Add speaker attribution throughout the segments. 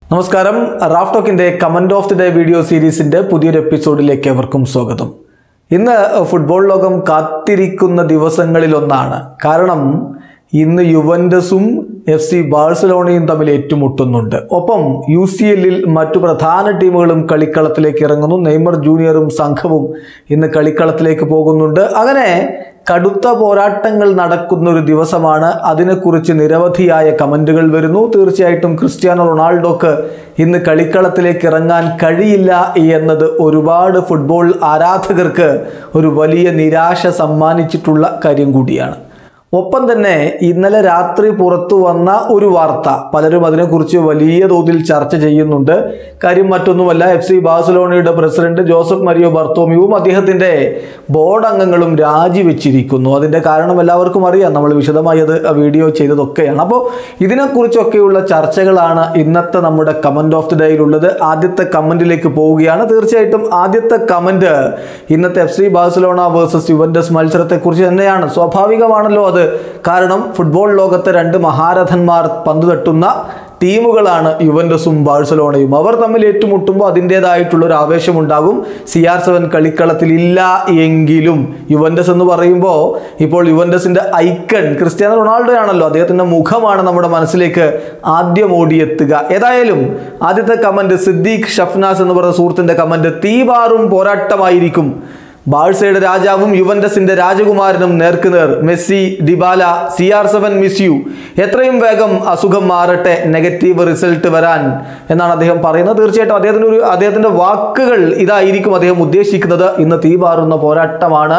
Speaker 1: നമസ്കാരം. റാഫ് ടോക്കിന്റെ comment of the day video സീരീസിന്റെ പുതിയൊരു എപ്പിസോഡിലേക്ക് ഏവർക്കും സ്വാഗതം. ഇന്ന് ഫുട്ബോൾ ലോകം കാത്തിരിക്കുന്ന ദിവസങ്ങളിലൊന്നാണ്. കാരണം ഇന്ന് യുവന്റസും FC ബാഴ്സലോണയും തമ്മിൽ ഏറ്റുമുട്ടുന്നുണ്ട്. ഒപ്പം UCL മറ്റു പ്രധാന ടീമുകളും കളിക്കളത്തിലേക്ക് ഇറങ്ങുന്നു. നെയ്മർ ജൂനിയറും സംഘവും ഇന്ന് കളിക്കളത്തിലേക്ക് പോകുന്നുണ്ട്. അങ്ങനെ കടുത്ത പോരാട്ടങ്ങൾ നടക്കുന്ന ഒരു ദിവസമാണ്. അതിനെക്കുറിച്ച് നിരവധിയായ കമന്റുകൾ വരുന്നു. തീർച്ചയായിട്ടും ക്രിസ്ത്യാനോ റൊണാൾഡോക്ക് ഇന്ന് കളിക്കളത്തിലേക്ക് ഇറങ്ങാൻ കഴിയില്ല എന്നത് ഒരുപാട് ഫുട്ബോൾ ആരാധകർക്ക് ഒരു വലിയ നിരാശ സമ്മാനിച്ചിട്ടുള്ള കാര്യം കൂടിയാണ്. ഒപ്പം തന്നെ ഇന്നലെ രാത്രി പുറത്തു വന്ന ഒരു വാർത്ത പലരും അതിനെക്കുറിച്ച് വലിയ തോതിൽ ചർച്ച ചെയ്യുന്നുണ്ട്. കാര്യം മറ്റൊന്നുമല്ല, FC ബാഴ്സലോണയുടെ പ്രസിഡന്റ് ജോസഫ് മരിയോ ബർത്തോമിയും അദ്ദേഹത്തിൻ്റെ ബോർഡ് അംഗങ്ങളും രാജിവെച്ചിരിക്കുന്നു. അതിൻ്റെ കാരണം എല്ലാവർക്കും അറിയാം. നമ്മൾ വിശദമായി അത് വീഡിയോ ചെയ്തതൊക്കെയാണ്. അപ്പോൾ ഇതിനെക്കുറിച്ചൊക്കെയുള്ള ചർച്ചകളാണ് ഇന്നത്തെ നമ്മുടെ കമന്റ് ഓഫ് ദി ഡേയിലുള്ളത്. ആദ്യത്തെ കമന്റിലേക്ക് പോവുകയാണ്. തീർച്ചയായിട്ടും ആദ്യത്തെ കമന്റ് ഇന്നത്തെ FC ബാഴ്സലോണ വേഴ്സസ് യുവന്റസ് മത്സരത്തെക്കുറിച്ച് തന്നെയാണ്. സ്വാഭാവികമാണല്ലോ അത്. കാരണം ഫുട്ബോൾ ലോകത്തെ രണ്ട് മഹാരഥന്മാർ പന്ത് തട്ടുന്ന ടീമുകളാണ് യുവന്റസും ബാഴ്സലോണയും. അവർ തമ്മിൽ ഏറ്റുമുട്ടുമ്പോൾ അതിൻ്റെതായിട്ടുള്ളൊരു ആവേശമുണ്ടാകും. CR7 കളിക്കളത്തിൽ ഇല്ല എങ്കിലും യുവന്റസ് എന്ന് പറയുമ്പോൾ ഇപ്പോൾ യുവന്റസിൻ്റെ ഐക്കൺ ക്രിസ്ത്യാനോ റൊണാൾഡോ ആണല്ലോ. അദ്ദേഹത്തിൻ്റെ മുഖമാണ് നമ്മുടെ മനസ്സിലേക്ക് ആദ്യം ഓടിയെത്തുക. ഏതായാലും ആദ്യത്തെ കമൻറ്റ് സിദ്ദീഖ് ഷഫ്നാസ് എന്ന് പറയുന്ന സുഹൃത്തിൻ്റെ കമൻറ്റ്, തീപാറും പോരാട്ടമായിരിക്കും. ബാഴ്സയുടെ രാജാവും യുവന്റസിന്റെ രാജകുമാരനും നേർക്കുനേർ. Messi, Dybala, CR7 miss you. എത്രയും വേഗം അസുഖം മാറട്ടെ, നെഗറ്റീവ് റിസൾട്ട് വരാൻ എന്നാണ് അദ്ദേഹം പറയുന്നത്. തീർച്ചയായിട്ടും അദ്ദേഹത്തിന്റെ വാക്കുകൾ ഇതായിരിക്കും അദ്ദേഹം ഉദ്ദേശിക്കുന്നത്. ഇന്ന് തീപാറുന്ന പോരാട്ടമാണ്.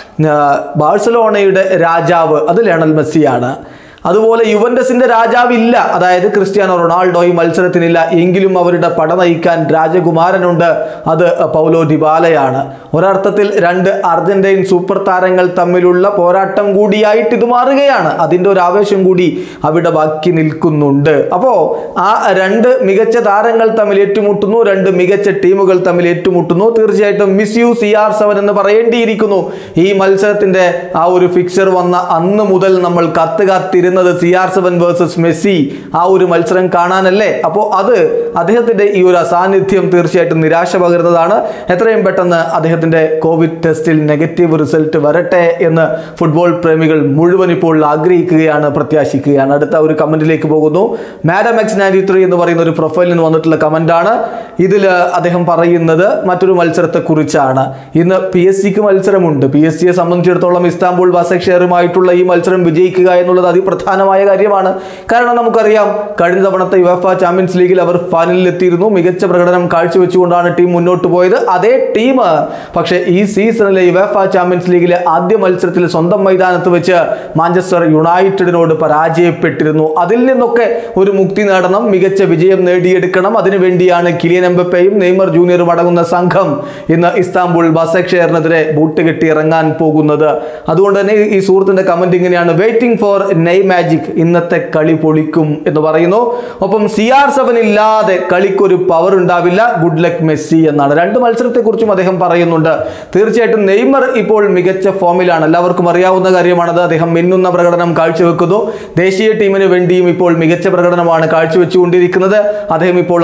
Speaker 1: ബാഴ്സലോണയുടെ രാജാവ് അത് ലയണൽ മെസ്സിയാണ്. അതുപോലെ യുവന്റസിന്റെ രാജാവില്ല, അതായത് ക്രിസ്ത്യാനോ റൊണാൾഡോ ഈ മത്സരത്തിനില്ല. എങ്കിലും അവരുടെ പട നയിക്കാൻ രാജകുമാരനുണ്ട്, അത് പൗലോ ഡിബാലയാണ്. ഒരർത്ഥത്തിൽ രണ്ട് അർജന്റീൻ സൂപ്പർ താരങ്ങൾ തമ്മിലുള്ള പോരാട്ടം കൂടിയായിട്ട് ഇത് മാറുകയാണ്. അതിൻ്റെ ഒരു ആവേശം കൂടി അവിടെ ബാക്കി നിൽക്കുന്നുണ്ട്. അപ്പോൾ ആ രണ്ട് മികച്ച താരങ്ങൾ തമ്മിൽ ഏറ്റുമുട്ടുന്നു, രണ്ട് മികച്ച ടീമുകൾ തമ്മിൽ ഏറ്റുമുട്ടുന്നു. തീർച്ചയായിട്ടും മിസ് യു CR7 എന്ന് പറയേണ്ടിയിരിക്കുന്നു. ഈ മത്സരത്തിന്റെ ആ ഒരു ഫിക്ചർ വന്ന അന്ന് മുതൽ നമ്മൾ കാത്തിരുന്നത് CR7 വേഴ്സസ് മെസ്സി ആ ഒരു മത്സരം കാണാനല്ലേ. അപ്പോൾ അത് അദ്ദേഹത്തിന്റെ ഈ ഒരു അസാന്നിധ്യം തീർച്ചയായിട്ടും നിരാശ പകരുന്നതാണ്. എത്രയും പെട്ടെന്ന് അദ്ദേഹത്തിന്റെ കോവിഡ് ടെസ്റ്റിൽ നെഗറ്റീവ് റിസൾട്ട് വരട്ടെ എന്ന് ഫുട്ബോൾ പ്രേമികൾ മുഴുവൻ ഇപ്പോൾ ആഗ്രഹിക്കുകയാണ്, പ്രത്യാശിക്കുകയാണ്. അടുത്ത ഒരു കമന്റിലേക്ക് പോകുന്നു. മാഡം X93 എന്ന് പറയുന്ന ഒരു പ്രൊഫൈലിൽ നിന്ന് വന്നിട്ടുള്ള കമന്റാണ്. ഇതിൽ അദ്ദേഹം പറയുന്നത് മറ്റൊരു മത്സരത്തെക്കുറിച്ചാണ്. ഇന്ന് PSG മത്സരമുണ്ട്. PSG സംബന്ധിച്ചിടത്തോളം ഇസ്താംബുൾ ബാസക്ഷെയറുമായിട്ടുള്ള ഈ മത്സരം വിജയിക്കുക എന്നുള്ളത് അതിപ്രധാനമായ കാര്യമാണ്. കാരണം നമുക്കറിയാം, കഴിഞ്ഞ തവണത്തെ UEFA ചാമ്പ്യൻസ് ലീഗിൽ അവർ ഫൈനലിൽ എത്തിയിരുന്നു. മികച്ച പ്രകടനം കാഴ്ചവെച്ചുകൊണ്ടാണ് ടീം മുന്നോട്ട് പോയത്. അതേ ടീം പക്ഷേ ഈ സീസണിലെ UEFA ചാമ്പ്യൻസ് ലീഗിലെ ആദ്യ മത്സരത്തിൽ സ്വന്തം മൈതാനത്ത് വെച്ച് മാഞ്ചസ്റ്റർ യുണൈറ്റഡിനോട് പരാജയപ്പെട്ടിരുന്നു. അതിൽ നിന്നൊക്കെ ഒരു മുക്തി നേടണം, മികച്ച വിജയം നേടിയെടുക്കണം. അതിനുവേണ്ടിയാണ് കിലിയൻ എംബപ്പയും നെയ്മർ ജൂനിയറും അടങ്ങുന്ന സംഘം ഇന്ന് ഇസ്താംബുൾ ബാസക്ഷെയറിനെതിരെ ബൂട്ട് കെട്ടി ഇറങ്ങാൻ പോകുന്നത്. അതുകൊണ്ട് തന്നെ ഈ സുഹൃത്തിന്റെ കമന്റ് ഇങ്ങനെയാണ്: വെയിറ്റിംഗ് ഫോർ നെയ് മാജിക്. ഇന്നത്തെ കളി പൊളിക്കും എന്ന് പറയുന്നു. ഒപ്പം CR7 ഇല്ലാതെ കളിക്കൊരു പവർ ഉണ്ടാവില്ല, ഗുഡ് ലക്ക് മെസ്സി എന്നാണ്. രണ്ട് മത്സരത്തെക്കുറിച്ചും അദ്ദേഹം പറയുന്നുണ്ട്. തീർച്ചയായിട്ടും നെയ്മർ ഇപ്പോൾ മികച്ച ഫോമിലാണ്, എല്ലാവർക്കും അറിയാവുന്ന കാര്യമാണത്. അദ്ദേഹം മിന്നുന്ന പ്രകടനം കാഴ്ചവെക്കുന്നു. ദേശീയ ടീമിന് വേണ്ടിയും ഇപ്പോൾ മികച്ച പ്രകടനമാണ് കാഴ്ചവെച്ചുകൊണ്ടിരിക്കുന്നത്. അദ്ദേഹം ഇപ്പോൾ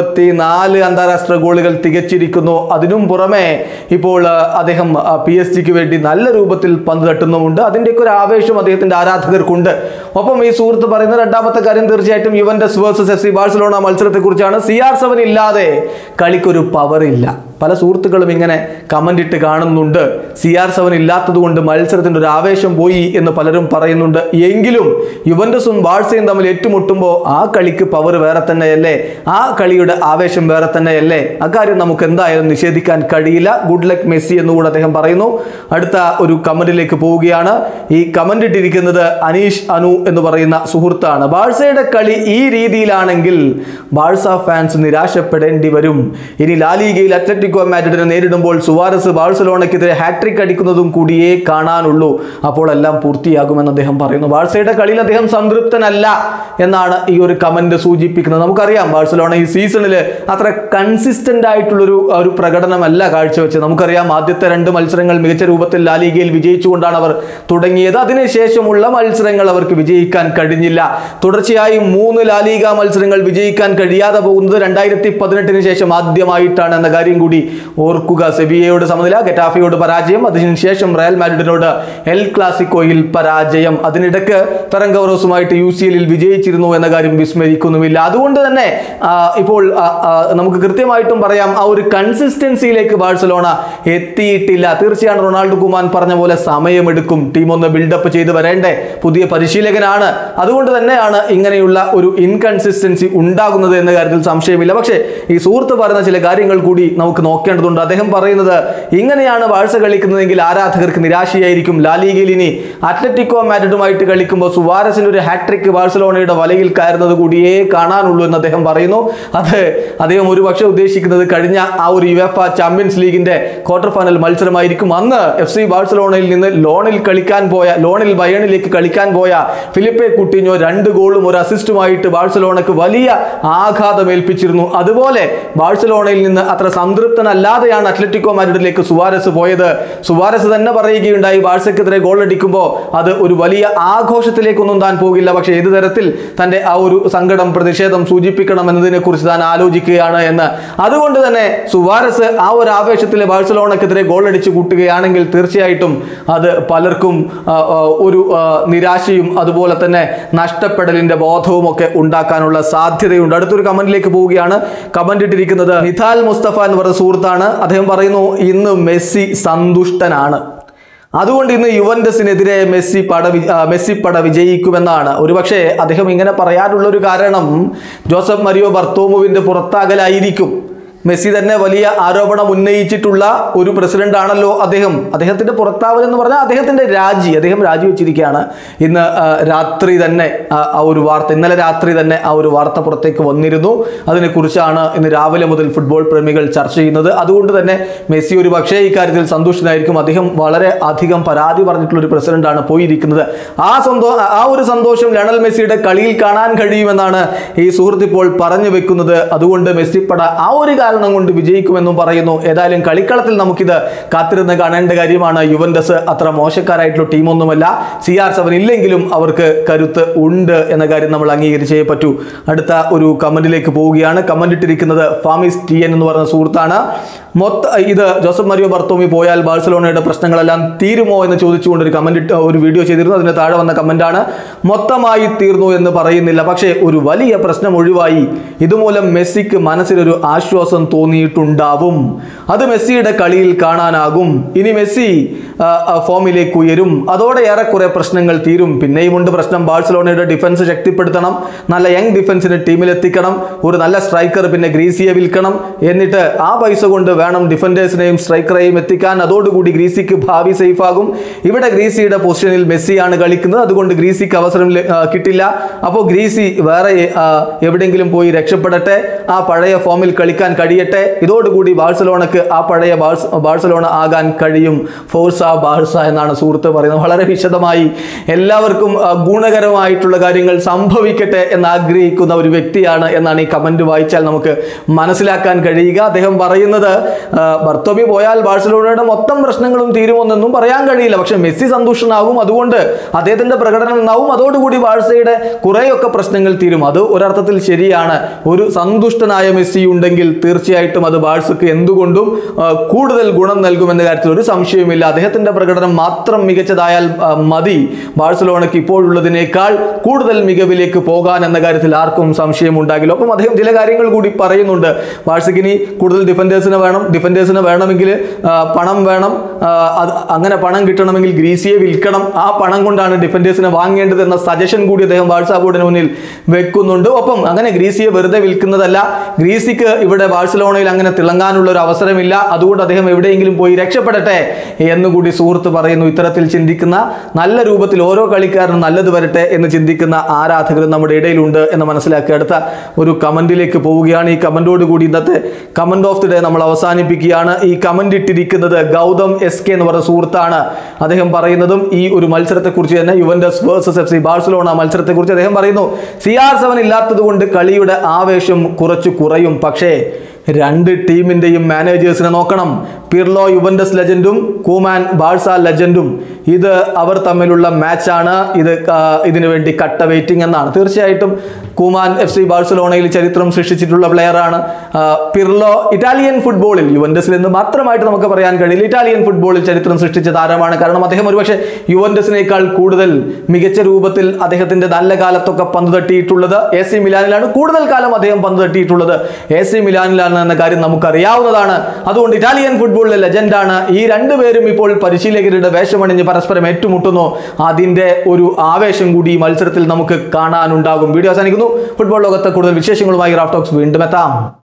Speaker 1: 64 അന്താരാഷ്ട്ര ഗോളുകൾ തികച്ചിരിക്കുന്നു. അതിനും പുറമെ ഇപ്പോൾ അദ്ദേഹം PSG വേണ്ടി നല്ല രൂപത്തിൽ പന്ത് തട്ടുന്നുമുണ്ട്. അതിൻ്റെയൊക്കെ ഒരു ആവേശം അദ്ദേഹത്തിന്റെ ആരാധകർക്കുണ്ട്. ഒപ്പം ഈ സുഹൃത്ത് പറയുന്ന രണ്ടാമത്തെ കാര്യം തീർച്ചയായിട്ടും യുവന്റസ് വേഴ്സസ് FC ബാഴ്സലോണ മത്സരത്തെക്കുറിച്ചാണ്. CR7 ഇല്ലാതെ കളിക്കൊരു പവർ ഇല്ല. പല സുഹൃത്തുക്കളും ഇങ്ങനെ കമന്റ് ഇട്ട് കാണുന്നുണ്ട്. CR7 ഇല്ലാത്തത് കൊണ്ട് മത്സരത്തിൻ്റെ ഒരു ആവേശം പോയി എന്ന് പലരും പറയുന്നുണ്ട്. എങ്കിലും യുവന്റസും ബാഴ്സയും തമ്മിൽ ഏറ്റുമുട്ടുമ്പോൾ ആ കളിക്ക് പവർ വേറെ തന്നെയല്ലേ, ആ കളിയുടെ ആവേശം വേറെ തന്നെയല്ലേ. അക്കാര്യം നമുക്ക് എന്തായാലും നിഷേധിക്കാൻ കഴിയില്ല. ഗുഡ് ലക്ക് മെസ്സി എന്നുകൂടെ അദ്ദേഹം പറയുന്നു. അടുത്ത ഒരു കമന്റിലേക്ക് പോവുകയാണ്. ഈ കമന്റ് ഇട്ടിരിക്കുന്നത് അനീഷ് അനു എന്ന് പറയുന്ന സുഹൃത്താണ്. ബാഴ്സയുടെ കളി ഈ രീതിയിലാണെങ്കിൽ ബാഴ്സ ഫാൻസ് നിരാശപ്പെടേണ്ടി വരും. ഇനി ലാ ലീഗയിൽ അത്ലറ്റിക് അത്ലറ്റിക്കോ മാഡ്രിഡിനെ നേരിടുമ്പോൾ സുവാരസ് ബാഴ്സലോണയ്ക്കെതിരെ ഹാട്രിക് അടിക്കുന്നതും കൂടിയേ കാണാനുള്ളൂ, അപ്പോൾ എല്ലാം പൂർത്തിയാകുമെന്ന് അദ്ദേഹം പറയുന്നു. ബാഴ്സയുടെ കളിയിൽ അദ്ദേഹം സംതൃപ്തനല്ല എന്നാണ് ഈ ഒരു കമന്റ് സൂചിപ്പിക്കുന്നത്. നമുക്കറിയാം ബാഴ്സലോണ ഈ സീസണിൽ അത്ര കൺസിസ്റ്റന്റ് ആയിട്ടുള്ളൊരു പ്രകടനമല്ല കാഴ്ചവെച്ചത്. നമുക്കറിയാം ആദ്യത്തെ 2 മത്സരങ്ങൾ മികച്ച രൂപത്തിൽ ലാലിഗയിൽ വിജയിച്ചുകൊണ്ടാണ് അവർ തുടങ്ങിയത്. അതിനുശേഷമുള്ള മത്സരങ്ങൾ അവർക്ക് വിജയിക്കാൻ കഴിഞ്ഞില്ല. തുടർച്ചയായി 3 ലാലിഗ മത്സരങ്ങൾ വിജയിക്കാൻ കഴിയാതെ പോകുന്നത് 2018 ശേഷം ആദ്യമായിട്ടാണ് എന്ന കാര്യം കൂടി ഓർക്കുക. സെവിയയോട് സമനില, ഗെറ്റാഫയോട് പരാജയം, അതിനുശേഷം റയൽ മാഡ്രിഡിനോട് എൽ ക്ലാസിക്കോയിൽ പരാജയം. അതിനിടക്ക് ഫെറൻകോറോസുമായിട്ട് UCL വിജയിച്ചിരുന്നു എന്ന കാര്യം വിസ്മരിക്കുന്നുമില്ല. അതുകൊണ്ട് തന്നെ ഇപ്പോൾ നമുക്ക് കൃത്യമായിട്ടും പറയാം ആ ഒരു കൺസിസ്റ്റൻസിയിലേക്ക് ബാഴ്സലോണ എത്തിയിട്ടില്ല. തീർച്ചയാണ് റൊണാൾഡോ കുമാൻ പറഞ്ഞ പോലെ സമയമെടുക്കും. ടീം ഒന്ന് ബിൽഡപ്പ് ചെയ്ത് വരേണ്ടേ, പുതിയ പരിശീലകനാണ്. അതുകൊണ്ട് തന്നെയാണ് ഇങ്ങനെയുള്ള ഒരു ഇൻകൺസിസ്റ്റൻസി ഉണ്ടാകുന്നത് എന്ന കാര്യത്തിൽ സംശയമില്ല. പക്ഷേ ഈ സുഹൃത്ത് പറയുന്ന ചില കാര്യങ്ങൾ കൂടി നമുക്ക് നോക്കേണ്ടതുണ്ട്. അദ്ദേഹം പറയുന്നത് ഇങ്ങനെയാണ് ബാഴ്സ കളിക്കുന്നതെങ്കിൽ ആരാധകർക്ക് നിരാശയായിരിക്കും. ലാലിഗയിൽ ഇനി അത്ലറ്റിക്കോ മാഡ്രിഡുമായിട്ട് കളിക്കുമ്പോൾ സുവാരസിന്റെ ഒരു ഹാട്രിക് ബാഴ്സലോണയുടെ വലയിൽ കയറുന്നത് കൂടിയേ കാണാനുള്ളൂ എന്ന് അദ്ദേഹം പറയുന്നു. അത് അദ്ദേഹം ഒരുപക്ഷെ ഉദ്ദേശിക്കുന്നത് കഴിഞ്ഞ ആ ഒരു യുവേഫ ചാമ്പ്യൻസ് ലീഗിന്റെ ക്വാർട്ടർ ഫൈനൽ മത്സരമായിരിക്കും. അന്ന് FC ബാഴ്സലോണയിൽ നിന്ന് ലോണിൽ ബയേണിലേക്ക് കളിക്കാൻ പോയ ഫിലിപ്പെ കുട്ടിഞ്ഞോ 2 ഗോളും 1 അസിസ്റ്റുമായിട്ട് ബാഴ്സലോണക്ക് വലിയ ആഘാതമേൽപ്പിച്ചിരുന്നു. അതുപോലെ ബാഴ്സലോണയിൽ നിന്ന് അത്ര സംതൃപ്തനല്ലാതെയാണ് അത്ലറ്റിക്കോ മാഡ്രിഡിലേക്ക് സുവാരസ് പോയത്. സുവാരസ് തന്നെ പറയുകയുണ്ടായി, ബാഴ്സക്കെതിരെ ഗോൾ അടിക്കുമ്പോൾ അത് ഒരു വലിയ ആഘോഷത്തിലേക്കൊന്നും താൻ പോകില്ല, പക്ഷേ ഏത് തരത്തിൽ തന്റെ ആ ഒരു സങ്കടം, പ്രതിഷേധം സൂചിപ്പിക്കണം എന്നതിനെ കുറിച്ച് താൻ ആലോചിക്കുകയാണ് എന്ന്. അതുകൊണ്ട് തന്നെ സുവാരസ് ആ ഒരു ആവേശത്തിൽ ബാഴ്സലോണക്കെതിരെ ഗോൾ അടിച്ചു കൂട്ടുകയാണെങ്കിൽ തീർച്ചയായിട്ടും അത് പലർക്കും ഒരു നിരാശയും അതുപോലെ തന്നെ നഷ്ടപ്പെടലിന്റെ ബോധവും ഒക്കെ ഉണ്ടാക്കാനുള്ള സാധ്യതയുണ്ട്. അടുത്തൊരു കമന്റിലേക്ക് പോവുകയാണ്. കമന്റ് ഇട്ടിരിക്കുന്നത് നിഥാൽ മുസ്തഫ എന്ന് പറയുന്ന സുഹൃത്താണ്. അദ്ദേഹം പറയുന്നു, ഇന്ന് മെസ്സി സന്തുഷ്ടനാണ്, അതുകൊണ്ട് ഇന്ന് യുവന്റസിനെതിരെ മെസ്സി പട വിജയിക്കുമെന്നാണ്. ഒരുപക്ഷെ അദ്ദേഹം ഇങ്ങനെ പറയാനുള്ളൊരു കാരണം ജോസഫ് മരിയോ ബർത്തോമുവിന്റെ പുറത്താകലായിരിക്കും. മെസ്സി തന്നെ വലിയ ആരോപണം ഉന്നയിച്ചിട്ടുള്ള ഒരു പ്രസിഡന്റ് ആണല്ലോ അദ്ദേഹത്തിന്റെ പുറത്താവൽ എന്ന് പറഞ്ഞാൽ അദ്ദേഹം രാജിവെച്ചിരിക്കുകയാണ്. ഇന്ന് രാത്രി തന്നെ ഇന്നലെ രാത്രി തന്നെ ആ ഒരു വാർത്ത പുറത്തേക്ക് വന്നിരുന്നു. അതിനെക്കുറിച്ചാണ് ഇന്ന് രാവിലെ മുതൽ ഫുട്ബോൾ പ്രേമികൾ ചർച്ച ചെയ്യുന്നത്. അതുകൊണ്ട് തന്നെ മെസ്സി ഒരു പക്ഷേ ഇക്കാര്യത്തിൽ സന്തുഷ്ടനായിരിക്കും. അദ്ദേഹം വളരെ അധികം പരാതി പറഞ്ഞിട്ടുള്ള ഒരു പ്രസിഡന്റാണ് പോയിരിക്കുന്നത്. ആ ഒരു സന്തോഷം ലയണൽ മെസ്സിയുടെ കളിയിൽ കാണാൻ കഴിയുമെന്നാണ് ഈ സുഹൃത്ത് ഇപ്പോൾ പറഞ്ഞു വെക്കുന്നത്. അതുകൊണ്ട് മെസ്സിപ്പട ആ ഒരു കാരണം കൊണ്ട് വിജയിക്കുമെന്നും പറയുന്നു. ഏതായാലും കളിക്കളത്തിൽ നമുക്കിത് കാത്തിരുന്ന് കാണേണ്ട കാര്യമാണ്. യുവന്റസ് അത്ര മോശക്കാരായിട്ടുള്ള ടീമൊന്നുമല്ല. CR7 ഇല്ലെങ്കിലും അവർക്ക് കരുത്ത് ഉണ്ട് എന്ന കാര്യം നമ്മൾ അംഗീകരിച്ചേ പറ്റൂ. അടുത്ത ഒരു കമന്റിലേക്ക് പോവുകയാണ്. കമന്റ് ഇട്ടിരിക്കുന്നത് ഫാമിസ് TN എന്ന് പറയുന്ന സുഹൃത്താണ്. ഇത് ജോസഫ് മരിയോ ബർത്തോമി പോയാൽ ബാഴ്സലോണയുടെ പ്രശ്നങ്ങളെല്ലാം തീരുമോ എന്ന് ചോദിച്ചുകൊണ്ട് ഒരു വീഡിയോ ചെയ്തിരുന്നു. അതിന് താഴെ വന്ന കമന്റാണ്, മൊത്തമായി തീർന്നു എന്ന് പറയുന്നില്ല, പക്ഷേ ഒരു വലിയ പ്രശ്നം ഒഴിവായി. ഇതുമൂലം മെസ്സിക്ക് മനസ്സിലൊരു ആശ്വാസം തോന്നിയിട്ടുണ്ടാവും. അത് മെസ്സിയുടെ കളിയിൽ കാണാനാകും. ഇനി മെസ്സി ഫോമിലേക്ക് ഉയരും. അതോടെ ഏറെക്കുറെ പ്രശ്നങ്ങൾ തീരും. പിന്നെയുമുണ്ട് പ്രശ്നം. ബാഴ്സലോണയുടെ ഡിഫൻസ് ശക്തിപ്പെടുത്തണം, നല്ല യങ് ഡിഫൻസിനെ ടീമിലെത്തിക്കണം, ഒരു നല്ല സ്ട്രൈക്കർ, പിന്നെ ഗ്രീസിയെ വിൽക്കണം. എന്നിട്ട് ആ പൈസ കൊണ്ട് വേണം ഡിഫൻഡേഴ്സിനെയും സ്ട്രൈക്കറെയും എത്തിക്കാൻ. അതോടുകൂടി ഗ്രീസിക്ക് ഭാവി സേഫ് ആകും. ഇവിടെ ഗ്രീസിയുടെ പൊസിഷനിൽ മെസ്സിയാണ് കളിക്കുന്നത്. അതുകൊണ്ട് ഗ്രീസിക്ക് അവസരം കിട്ടില്ല. അപ്പോൾ ഗ്രീസി വേറെ എവിടെയെങ്കിലും പോയി രക്ഷപ്പെടട്ടെ, ആ പഴയ ഫോമിൽ കളിക്കാൻ കഴിയട്ടെ. ഇതോടുകൂടി ബാഴ്സലോണക്ക് ആ പഴയ ബാഴ്സലോണ ആകാൻ കഴിയും. ഫോഴ്സ ബാഴ്സ എന്നാണ് സുഹൃത്ത് പറയുന്നത്. വളരെ വിശദമായി എല്ലാവർക്കും ഗുണകരമായിട്ടുള്ള കാര്യങ്ങൾ സംഭവിക്കട്ടെ എന്ന് ആഗ്രഹിക്കുന്ന ഒരു വ്യക്തിയാണ് എന്നാണ് ഈ കമന്റ് വായിച്ചാൽ നമുക്ക് മനസ്സിലാക്കാൻ കഴിയുക. അദ്ദേഹം പറയുന്നത് ബർത്തോമി പോയാൽ ബാഴ്സലോണയുടെ മൊത്തം പ്രശ്നങ്ങളും തീരുമെന്നൊന്നും പറയാൻ കഴിയില്ല, പക്ഷെ മെസ്സി സന്തുഷ്ടനാകും. അതുകൊണ്ട് അദ്ദേഹത്തിന്റെ പ്രകടനം ഉണ്ടാവും. അതോടുകൂടി ബാഴ്സയുടെ കുറേയൊക്കെ പ്രശ്നങ്ങൾ തീരും. അത് ഒരർത്ഥത്തിൽ ശരിയാണ്. ഒരു സന്തുഷ്ടനായ മെസ്സി ഉണ്ടെങ്കിൽ തീർച്ചയായിട്ടും അത് ബാഴ്സക്ക് എന്തുകൊണ്ടും കൂടുതൽ ഗുണം നൽകുമെന്ന കാര്യത്തിൽ ഒരു സംശയവുമില്ല. അദ്ദേഹത്തിന്റെ പ്രകടനം മാത്രം മികച്ചതായാൽ മതി ബാഴ്സലോണയ്ക്ക് ഇപ്പോഴുള്ളതിനേക്കാൾ കൂടുതൽ മികവിലേക്ക് പോകാൻ എന്ന കാര്യത്തിൽ ആർക്കും സംശയം ഉണ്ടാകില്ല. ഒപ്പം അദ്ദേഹം ചില കാര്യങ്ങൾ കൂടി പറയുന്നുണ്ട്. ബാഴ്സയ്ക്ക് ഇനി കൂടുതൽ ഡിഫൻഡേഴ്സിന് വേണമെങ്കിൽ പണം വേണം. അങ്ങനെ പണം കിട്ടണമെങ്കിൽ ഗ്രീസിയെ വിൽക്കണം. ആ പണം കൊണ്ടാണ് ഡിഫൻഡേഴ്സിനെ വാങ്ങേണ്ടത് എന്ന സജഷൻ കൂടി അദ്ദേഹം ബാഴ്സ ബോർഡിന് മുന്നിൽ വെക്കുന്നുണ്ട്. ഒപ്പം അങ്ങനെ ഗ്രീസിയെ വെറുതെ വിൽക്കുന്നതല്ല. ഗ്രീസിക്ക് ഇവിടെ ബാഴ്സ ബാഴ്സലോണയിൽ അങ്ങനെ തിളങ്ങാനുള്ള ഒരു അവസരമില്ല, അതുകൊണ്ട് അദ്ദേഹം എവിടെയെങ്കിലും പോയി രക്ഷപ്പെടട്ടെ എന്നുകൂടി സുഹൃത്ത് പറയുന്നു. ഇത്തരത്തിൽ ചിന്തിക്കുന്ന, നല്ല രൂപത്തിൽ ഓരോ കളിക്കാരനും നല്ലത് വരട്ടെ എന്ന് ചിന്തിക്കുന്ന ആരാധകരും നമ്മുടെ ഇടയിലുണ്ട് എന്ന് മനസ്സിലാക്കി അടുത്ത ഒരു കമന്റിലേക്ക് പോവുകയാണ്. ഈ കമന്റോട് കൂടി ഇന്നത്തെ കമന്റ് ഓഫ് ദി ഡേ നമ്മൾ അവസാനിപ്പിക്കുകയാണ്. ഈ കമന്റ് ഇട്ടിരിക്കുന്നത് ഗൗതം SK എന്ന് പറഞ്ഞ സുഹൃത്താണ്. അദ്ദേഹം പറയുന്നതും ഈ ഒരു മത്സരത്തെക്കുറിച്ച് തന്നെ, യുവന്റസ് വേഴ്സസ് FC ബാഴ്സലോണ മത്സരത്തെക്കുറിച്ച് അദ്ദേഹം പറയുന്നു, CR7 ഇല്ലാത്തത് കൊണ്ട് കളിയുടെ ആവേശം കുറച്ചു കുറയും. പക്ഷേ രണ്ട് ടീമിന്റെയും മാനേജേഴ്സിനെ നോക്കണം. പിർലോ യുവന്റസ് ലെജൻഡും കൂമാൻ ബാഴ്സ ലെജൻഡും. ഇത് അവർ തമ്മിലുള്ള മാച്ചാണ്. ഇതിനു വേണ്ടി കട്ട വെയിറ്റിംഗ് എന്നാണ്. തീർച്ചയായിട്ടും കൂമാൻ FC ബാഴ്സലോണയിൽ ചരിത്രം സൃഷ്ടിച്ചിട്ടുള്ള പ്ലെയറാണ്. പിർലോ ഇറ്റാലിയൻ ഫുട്ബോളിൽ, യുവന്റസിൽ നിന്ന് മാത്രമായിട്ട് നമുക്ക് പറയാൻ കഴിയില്ല, ഇറ്റാലിയൻ ഫുട്ബോളിൽ ചരിത്രം സൃഷ്ടിച്ച താരമാണ്. കാരണം അദ്ദേഹം ഒരുപക്ഷെ യുവന്റസിനേക്കാൾ കൂടുതൽ മികച്ച രൂപത്തിൽ അദ്ദേഹത്തിന്റെ നല്ല കാലത്തൊക്കെ പന്ത് തട്ടിയിട്ടുള്ളത് AC മിലാനിലാണ്. കൂടുതൽ കാലം അദ്ദേഹം പന്ത് തട്ടിയിട്ടുള്ളത് AC മിലാനിലാണ് എന്ന കാര്യം നമുക്കറിയാവുന്നതാണ്. അതുകൊണ്ട് ഇറ്റാലിയൻ ഫുട്ബോളിലെ ലെജൻഡാണ്. ഈ രണ്ടുപേരും ഇപ്പോൾ പരിശീലകരുടെ വേഷമണിഞ്ഞ് പരസ്പരം ഏറ്റുമുട്ടുന്നു. അതിന്റെ ഒരു ആവേശം കൂടി ഈ മത്സരത്തിൽ നമുക്ക് കാണാനുണ്ടാകും. വീഡിയോ അവസാനിക്കുന്നു. ഫുട്ബോൾ ലോകത്തെ കൂടുതൽ വിശേഷങ്ങളുമായി റാഫ് ടോക്സ് വീണ്ടും എത്താം.